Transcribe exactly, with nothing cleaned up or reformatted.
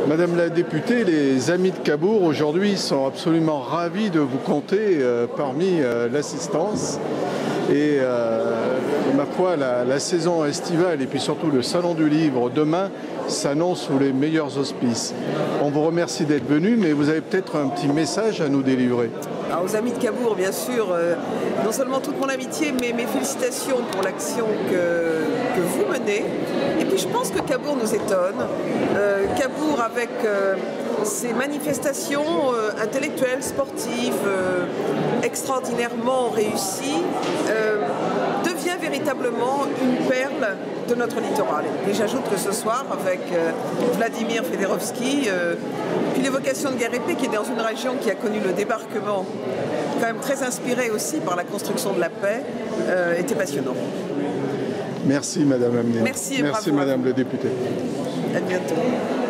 Madame la députée, les Amis de Cabourg aujourd'hui sont absolument ravis de vous compter euh, parmi euh, l'assistance. Et euh, ma foi, la, la saison estivale et puis surtout le Salon du Livre demain s'annonce sous les meilleurs auspices. On vous remercie d'être venu, mais vous avez peut-être un petit message à nous délivrer. Alors, aux Amis de Cabourg, bien sûr, euh, non seulement toute mon amitié, mais mes félicitations pour l'action que, que vous menez. Et puis je pense que Cabourg nous étonne. Euh, Cabourg avec euh, ses manifestations euh, intellectuelles, sportives, euh, extraordinairement réussies, euh, devient véritablement une perle de notre littoral. Et j'ajoute que ce soir, avec euh, Vladimir Fedorovski, euh, puis l'évocation de Guerre-Épée, qui est dans une région qui a connu le débarquement, quand même très inspiré aussi par la construction de la paix, euh, était passionnant. Merci Madame Amné. Merci et Merci bravo. Madame la députée. À bientôt.